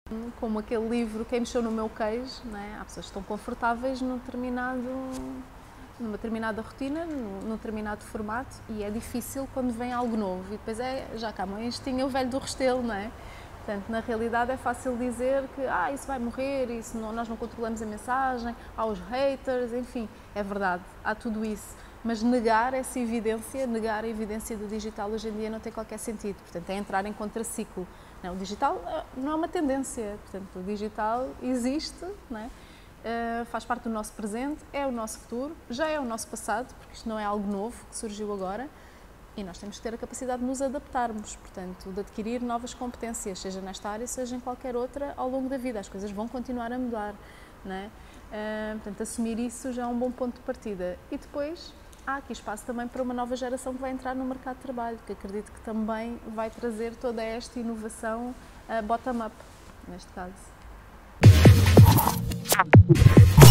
Como aquele livro Quem Mexeu no Meu Queijo, não é? Há pessoas que estão confortáveis numa determinada rotina, num determinado formato, e é difícil quando vem algo novo. E depois já Camões tinha o velho do Restelo, não é? Portanto, na realidade é fácil dizer que isso vai morrer, nós não controlamos a mensagem, há os haters, enfim, é verdade, há tudo isso. Mas negar essa evidência, negar a evidência do digital hoje em dia não tem qualquer sentido. Portanto, é entrar em contraciclo. Não, o digital não é uma tendência, portanto, o digital existe, não é? Faz parte do nosso presente, é o nosso futuro, já é o nosso passado, porque isto não é algo novo que surgiu agora, e nós temos que ter a capacidade de nos adaptarmos, portanto, de adquirir novas competências, seja nesta área, seja em qualquer outra, ao longo da vida. As coisas vão continuar a mudar, não é? Portanto, assumir isso já é um bom ponto de partida. E depois, há aqui espaço também para uma nova geração que vai entrar no mercado de trabalho, que acredito que também vai trazer toda esta inovação bottom-up, neste caso.